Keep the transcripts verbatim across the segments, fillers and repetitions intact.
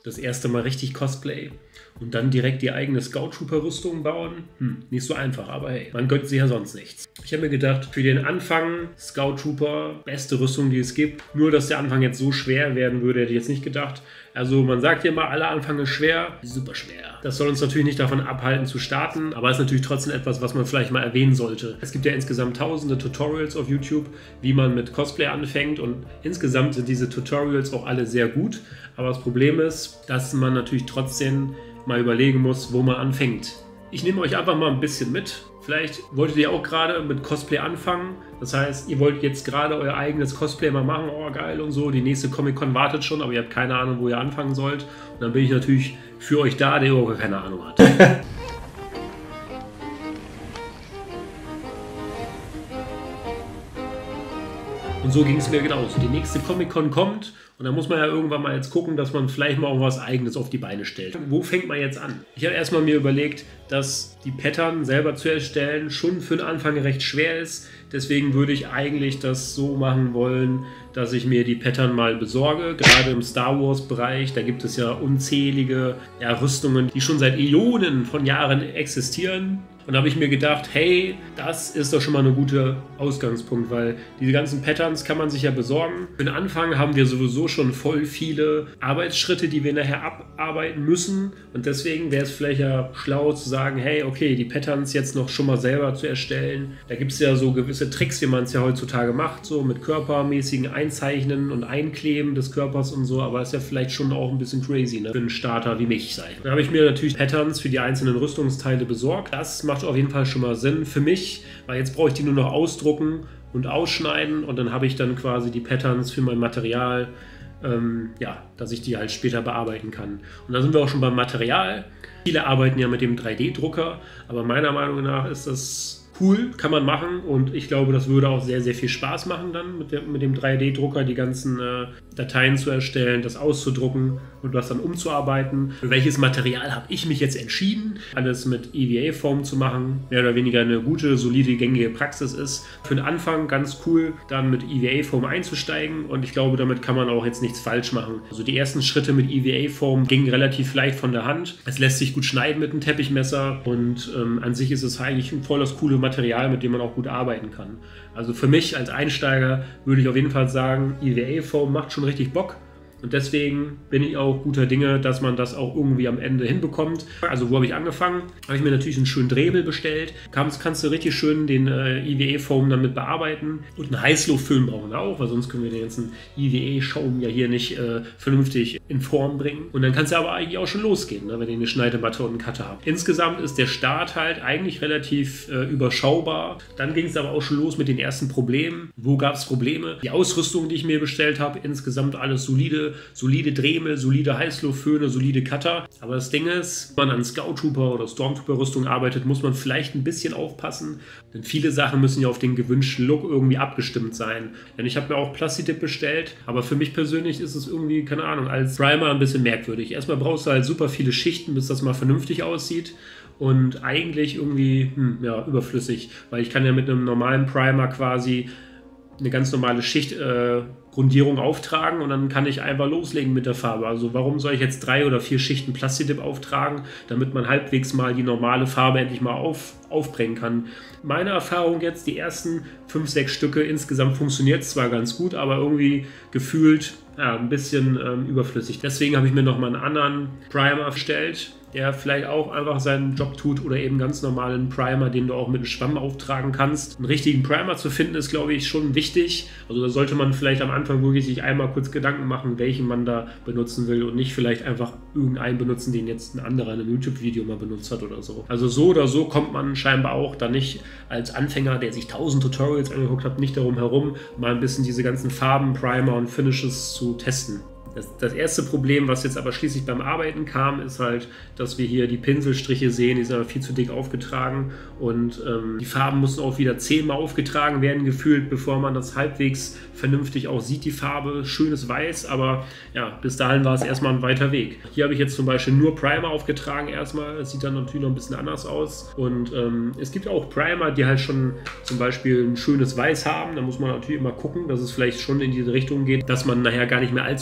Das erste Mal richtig Cosplay und dann direkt die eigene Scout Trooper Rüstung bauen. Hm, nicht so einfach, aber hey, man gönnt sich ja sonst nichts. Ich habe mir gedacht, für den Anfang Scout Trooper, beste Rüstung, die es gibt. Nur, dass der Anfang jetzt so schwer werden würde, hätte ich jetzt nicht gedacht. Also man sagt ja immer, aller Anfang ist schwer, super schwer. Das soll uns natürlich nicht davon abhalten zu starten, aber ist natürlich trotzdem etwas, was man vielleicht mal erwähnen sollte. Es gibt ja insgesamt tausende Tutorials auf YouTube, wie man mit Cosplay anfängt, und insgesamt sind diese Tutorials auch alle sehr gut. Aber das Problem ist, dass man natürlich trotzdem mal überlegen muss, wo man anfängt. Ich nehme euch einfach mal ein bisschen mit. Vielleicht wolltet ihr auch gerade mit Cosplay anfangen. Das heißt, ihr wollt jetzt gerade euer eigenes Cosplay mal machen. Oh, geil und so. Die nächste Comic-Con wartet schon, aber ihr habt keine Ahnung, wo ihr anfangen sollt. Und dann bin ich natürlich für euch da, der auch keine Ahnung hat. Und so ging es mir genauso. Die nächste Comic-Con kommt und dann muss man ja irgendwann mal jetzt gucken, dass man vielleicht mal auch was Eigenes auf die Beine stellt. Wo fängt man jetzt an? Ich habe erstmal mir überlegt, dass die Pattern selber zu erstellen schon für den Anfang recht schwer ist. Deswegen würde ich eigentlich das so machen wollen, dass ich mir die Pattern mal besorge. Gerade im Star Wars Bereich, da gibt es ja unzählige ja, Rüstungen, die schon seit Äonen von Jahren existieren. Und da habe ich mir gedacht, hey, das ist doch schon mal ein guter Ausgangspunkt, weil diese ganzen Patterns kann man sich ja besorgen. Für den Anfang haben wir sowieso schon voll viele Arbeitsschritte, die wir nachher abarbeiten müssen. Und deswegen wäre es vielleicht ja schlau zu sagen, hey, okay, die Patterns jetzt noch schon mal selber zu erstellen. Da gibt es ja so gewisse Tricks, wie man es ja heutzutage macht, so mit körpermäßigen Einzeichnen und Einkleben des Körpers und so. Aber das ist ja vielleicht schon auch ein bisschen crazy, ne? Für einen Starter wie mich sein. Dann habe ich mir natürlich Patterns für die einzelnen Rüstungsteile besorgt. Das macht auf jeden Fall schon mal Sinn für mich, weil jetzt brauche ich die nur noch ausdrucken und ausschneiden und dann habe ich dann quasi die Patterns für mein Material, ähm, ja, dass ich die halt später bearbeiten kann. Und da sind wir auch schon beim Material. Viele arbeiten ja mit dem drei D Drucker, aber meiner Meinung nach ist das cool, kann man machen, und ich glaube, das würde auch sehr, sehr viel Spaß machen dann mit, der, mit dem drei D Drucker, die ganzen äh, Dateien zu erstellen, das auszudrucken und das dann umzuarbeiten. Für welches Material habe ich mich jetzt entschieden? Alles mit E V A-Foam zu machen, mehr oder weniger eine gute, solide, gängige Praxis ist. Für den Anfang ganz cool, dann mit E V A-Foam einzusteigen, und ich glaube, damit kann man auch jetzt nichts falsch machen. Also die ersten Schritte mit E V A-Foam gingen relativ leicht von der Hand. Es lässt sich gut schneiden mit einem Teppichmesser, und ähm, an sich ist es eigentlich ein voll das coole Material. Material, mit dem man auch gut arbeiten kann. Also für mich als Einsteiger würde ich auf jeden Fall sagen, E V A-Foam macht schon richtig Bock. Und deswegen bin ich auch guter Dinge, dass man das auch irgendwie am Ende hinbekommt. Also wo habe ich angefangen? Habe ich mir natürlich einen schönen Drehbel bestellt. Kannst, kannst du richtig schön den äh, E V A-Foam damit bearbeiten. Und einen Heißluftföhn brauchen wir auch, weil sonst können wir den ganzen E V A-Schaum ja hier nicht äh, vernünftig in Form bringen. Und dann kann es ja aber eigentlich auch schon losgehen, ne, wenn ihr eine Schneidematte und einen Cutter habt. Insgesamt ist der Start halt eigentlich relativ äh, überschaubar. Dann ging es aber auch schon los mit den ersten Problemen. Wo gab es Probleme? Die Ausrüstung, die ich mir bestellt habe, insgesamt alles solide. Solide Dremel, solide Heißluftföhne, solide Cutter. Aber das Ding ist, wenn man an Scout Trooper oder Stormtrooper Rüstung arbeitet, muss man vielleicht ein bisschen aufpassen. Denn viele Sachen müssen ja auf den gewünschten Look irgendwie abgestimmt sein. Denn ich habe mir auch Plastidip bestellt, aber für mich persönlich ist es irgendwie, keine Ahnung, als Primer ein bisschen merkwürdig. Erstmal brauchst du halt super viele Schichten, bis das mal vernünftig aussieht. Und eigentlich irgendwie hm, ja, überflüssig, weil ich kann ja mit einem normalen Primer quasi eine ganz normale Schicht äh, Grundierung auftragen und dann kann ich einfach loslegen mit der Farbe. Also warum soll ich jetzt drei oder vier Schichten Plastidip auftragen, damit man halbwegs mal die normale Farbe endlich mal auf, aufbringen kann. Meine Erfahrung jetzt, die ersten fünf, sechs Stücke insgesamt funktioniert es zwar ganz gut, aber irgendwie gefühlt ja, ein bisschen ähm, überflüssig. Deswegen habe ich mir nochmal einen anderen Primer erstellt, der vielleicht auch einfach seinen Job tut, oder eben ganz normalen Primer, den du auch mit einem Schwamm auftragen kannst. Einen richtigen Primer zu finden ist, glaube ich, schon wichtig. Also da sollte man vielleicht am Anfang wirklich sich einmal kurz Gedanken machen, welchen man da benutzen will, und nicht vielleicht einfach irgendeinen benutzen, den jetzt ein anderer in einem YouTube-Video mal benutzt hat oder so. Also so oder so kommt man scheinbar auch da nicht als Anfänger, der sich tausend Tutorials angeguckt hat, nicht darum herum, mal ein bisschen diese ganzen Farben, Primer und Finishes zu testen. Das, das erste Problem, was jetzt aber schließlich beim Arbeiten kam, ist halt, dass wir hier die Pinselstriche sehen, die sind aber viel zu dick aufgetragen, und ähm, die Farben müssen auch wieder zehnmal aufgetragen werden, gefühlt, bevor man das halbwegs vernünftig auch sieht, die Farbe. Schönes Weiß, aber ja, bis dahin war es erstmal ein weiter Weg. Hier habe ich jetzt zum Beispiel nur Primer aufgetragen erstmal, das sieht dann natürlich noch ein bisschen anders aus, und ähm, es gibt auch Primer, die halt schon zum Beispiel ein schönes Weiß haben. Da muss man natürlich immer gucken, dass es vielleicht schon in diese Richtung geht, dass man nachher gar nicht mehr allzu viele Schichten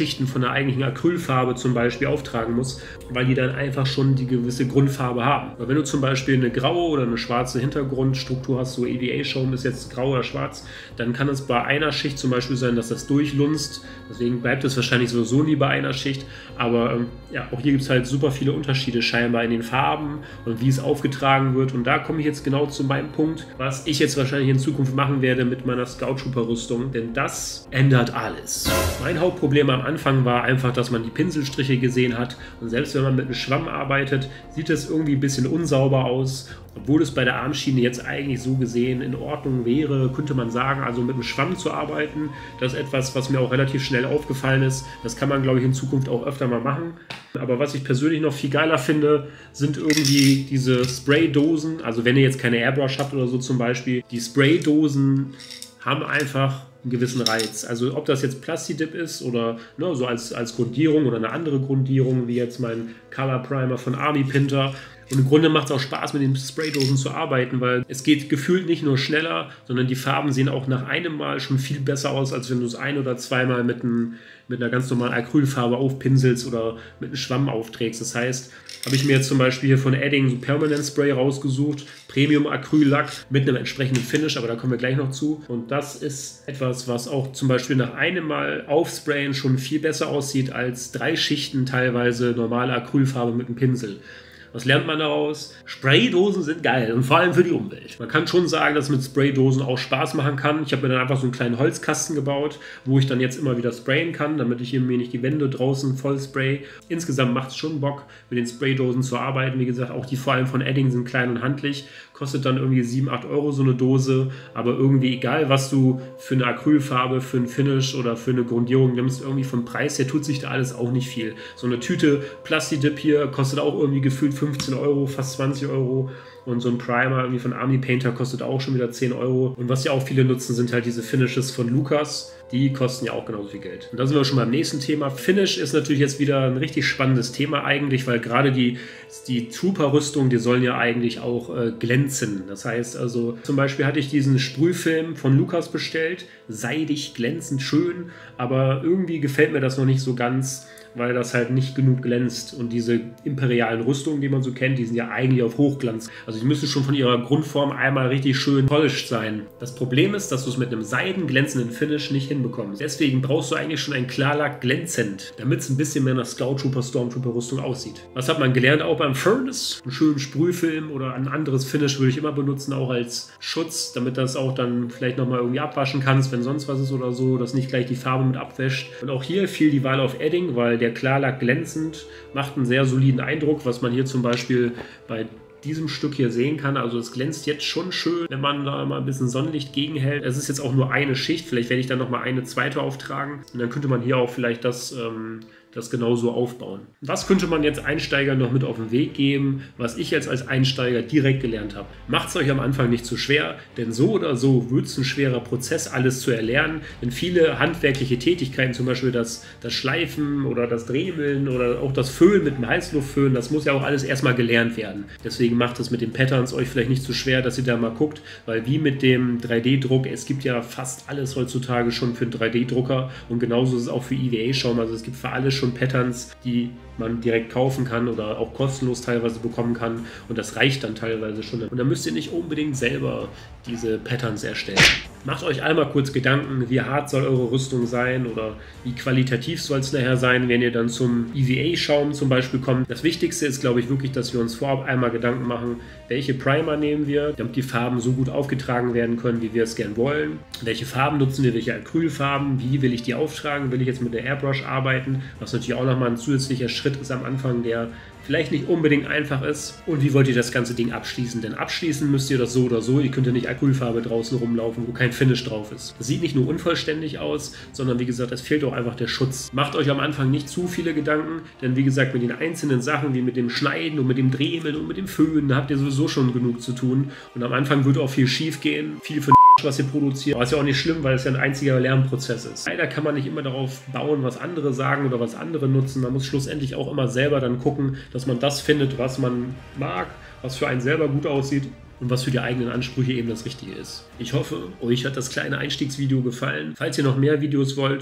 Schichten von der eigentlichen Acrylfarbe zum Beispiel auftragen muss, weil die dann einfach schon die gewisse Grundfarbe haben. Weil wenn du zum Beispiel eine graue oder eine schwarze Hintergrundstruktur hast, so E V A-Schaum ist jetzt grau oder schwarz, dann kann es bei einer Schicht zum Beispiel sein, dass das durchlunzt. Deswegen bleibt es wahrscheinlich sowieso nie bei einer Schicht. Aber ähm, ja, auch hier gibt es halt super viele Unterschiede scheinbar in den Farben und wie es aufgetragen wird. Und da komme ich jetzt genau zu meinem Punkt, was ich jetzt wahrscheinlich in Zukunft machen werde mit meiner Scout Trooper Rüstung, denn das ändert alles. Mein Hauptproblem am Anfang war einfach, dass man die Pinselstriche gesehen hat und selbst wenn man mit einem Schwamm arbeitet, sieht es irgendwie ein bisschen unsauber aus, obwohl es bei der Armschiene jetzt eigentlich so gesehen in Ordnung wäre, könnte man sagen, also mit einem Schwamm zu arbeiten, das ist etwas, was mir auch relativ schnell aufgefallen ist. Das kann man, glaube ich, in Zukunft auch öfter mal machen. Aber was ich persönlich noch viel geiler finde, sind irgendwie diese Spraydosen. Also wenn ihr jetzt keine Airbrush habt oder so zum Beispiel, die Spraydosen haben einfach einen gewissen Reiz. Also ob das jetzt Plastidip ist oder ne, so als, als Grundierung oder eine andere Grundierung, wie jetzt mein Color Primer von Army Pinter. Und im Grunde macht es auch Spaß, mit den Spraydosen zu arbeiten, weil es geht gefühlt nicht nur schneller, sondern die Farben sehen auch nach einem Mal schon viel besser aus, als wenn du es ein- oder zweimal mit, ein, mit einer ganz normalen Acrylfarbe aufpinselst oder mit einem Schwamm aufträgst. Das heißt, habe ich mir jetzt zum Beispiel hier von Edding so Permanent Spray rausgesucht, Premium Acryllack mit einem entsprechenden Finish, aber da kommen wir gleich noch zu. Und das ist etwas, was auch zum Beispiel nach einem Mal aufsprayen schon viel besser aussieht als drei Schichten teilweise normale Acrylfarbe mit einem Pinsel. Was lernt man daraus? Spraydosen sind geil und vor allem für die Umwelt. Man kann schon sagen, dass es mit Spraydosen auch Spaß machen kann. Ich habe mir dann einfach so einen kleinen Holzkasten gebaut, wo ich dann jetzt immer wieder sprayen kann, damit ich hier mir nicht die Wände draußen voll spray. Insgesamt macht es schon Bock, mit den Spraydosen zu arbeiten. Wie gesagt, auch die vor allem von Edding sind klein und handlich. Kostet dann irgendwie sieben, acht Euro so eine Dose. Aber irgendwie egal, was du für eine Acrylfarbe, für ein Finish oder für eine Grundierung nimmst, irgendwie vom Preis her tut sich da alles auch nicht viel. So eine Tüte Plastidip hier kostet auch irgendwie gefühlt fünfzehn Euro, fast zwanzig Euro. Und so ein Primer irgendwie von Army Painter kostet auch schon wieder zehn Euro. Und was ja auch viele nutzen, sind halt diese Finishes von Lucas. Die kosten ja auch genauso viel Geld. Und da sind wir schon beim nächsten Thema. Finish ist natürlich jetzt wieder ein richtig spannendes Thema eigentlich, weil gerade die, die Trooper-Rüstung, die sollen ja eigentlich auch äh, glänzen. Das heißt also, zum Beispiel hatte ich diesen Sprühfilm von Lucas bestellt. Seidig, glänzend, schön. Aber irgendwie gefällt mir das noch nicht so ganz, weil das halt nicht genug glänzt. Und diese imperialen Rüstungen, die man so kennt, die sind ja eigentlich auf Hochglanz. Also die müssen schon von ihrer Grundform einmal richtig schön polished sein. Das Problem ist, dass du es mit einem seidenglänzenden Finish nicht hinbekommst. Deswegen brauchst du eigentlich schon ein Klarlack glänzend, damit es ein bisschen mehr nach Scout Trooper, Stormtrooper Rüstung aussieht. Was hat man gelernt? Auch beim Furnace. Einen schönen Sprühfilm oder ein anderes Finish würde ich immer benutzen, auch als Schutz, damit das auch dann vielleicht nochmal irgendwie abwaschen kannst, wenn sonst was ist oder so, dass nicht gleich die Farbe mit abwäscht. Und auch hier fiel die Wahl auf Edding, weil der Der Klarlack glänzend macht einen sehr soliden Eindruck, was man hier zum Beispiel bei diesem Stück hier sehen kann. Also es glänzt jetzt schon schön, wenn man da mal ein bisschen Sonnenlicht gegenhält. Es ist jetzt auch nur eine Schicht, vielleicht werde ich dann nochmal eine zweite auftragen und dann könnte man hier auch vielleicht das, ähm, das genauso aufbauen. Was könnte man jetzt Einsteigern noch mit auf den Weg geben, was ich jetzt als Einsteiger direkt gelernt habe? Macht es euch am Anfang nicht zu schwer, denn so oder so wird es ein schwerer Prozess, alles zu erlernen, denn viele handwerkliche Tätigkeiten, zum Beispiel das, das Schleifen oder das Dremeln oder auch das Föhnen mit dem Heißluftföhn, das muss ja auch alles erstmal gelernt werden. Deswegen macht es mit den Patterns euch vielleicht nicht zu schwer, dass ihr da mal guckt, weil wie mit dem drei D Druck, es gibt ja fast alles heutzutage schon für einen drei D Drucker und genauso ist es auch für E V A-Schaum, also es gibt für alles schon Patterns, die man direkt kaufen kann oder auch kostenlos teilweise bekommen kann und das reicht dann teilweise schon. Und dann müsst ihr nicht unbedingt selber diese Patterns erstellen. Macht euch einmal kurz Gedanken, wie hart soll eure Rüstung sein oder wie qualitativ soll es nachher sein, wenn ihr dann zum E V A-Schaum zum Beispiel kommt. Das Wichtigste ist, glaube ich, wirklich, dass wir uns vorab einmal Gedanken machen, welche Primer nehmen wir, damit die Farben so gut aufgetragen werden können, wie wir es gern wollen. Welche Farben nutzen wir, welche Acrylfarben, wie will ich die auftragen, will ich jetzt mit der Airbrush arbeiten, was natürlich auch nochmal ein zusätzlicher Schritt ist am Anfang, der vielleicht nicht unbedingt einfach ist. Und wie wollt ihr das ganze Ding abschließen? Denn abschließen müsst ihr das so oder so. Ihr könnt ja nicht Acrylfarbe draußen rumlaufen, wo kein Finish drauf ist. Das sieht nicht nur unvollständig aus, sondern wie gesagt, es fehlt auch einfach der Schutz. Macht euch am Anfang nicht zu viele Gedanken, denn wie gesagt, mit den einzelnen Sachen, wie mit dem Schneiden und mit dem Dremeln und mit dem Föhnen, da habt ihr sowieso schon genug zu tun. Und am Anfang wird auch viel schief gehen, viel für was ihr produziert. Aber ist ja auch nicht schlimm, weil es ja ein einziger Lernprozess ist. Leider kann man nicht immer darauf bauen, was andere sagen oder was andere nutzen. Man muss schlussendlich auch immer selber dann gucken, dass man das findet, was man mag, was für einen selber gut aussieht und was für die eigenen Ansprüche eben das Richtige ist. Ich hoffe, euch hat das kleine Einstiegsvideo gefallen. Falls ihr noch mehr Videos wollt,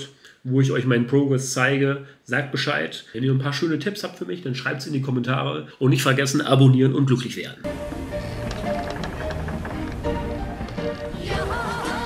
wo ich euch meinen Progress zeige. Sagt Bescheid. Wenn ihr ein paar schöne Tipps habt für mich, dann schreibt es in die Kommentare. Und nicht vergessen, abonnieren und glücklich werden. Ja.